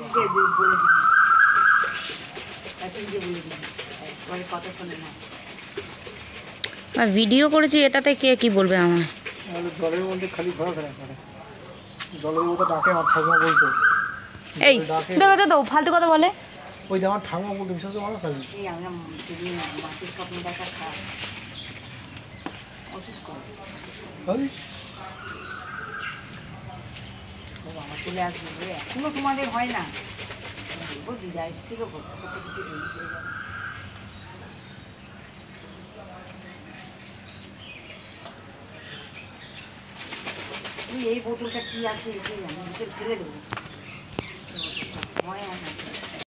আর video করেছি, এটাতে কে কি বলবে আমায়? জলের মধ্যে খালি ঘোরাফেরা করে, জলের মধ্যে ডাকে আমার ঠাকুমা বলতো। এই কথা তো ফালতু কথা বলে। ওই যে আমার ঠাকুমা বলতো, বিশেষ করে মানুষ থাকবে। মাটির স্বপ্ন দেখা খায় ওষুধ করে বাবা চলে আসবে। এখনো তোমাদের হয় না? বলবো দিদা এসেছিল করতে করতে কিছু দেরি হয়ে যাবে। এই বোতলটা কি আছে আমি ফেলে দেবো।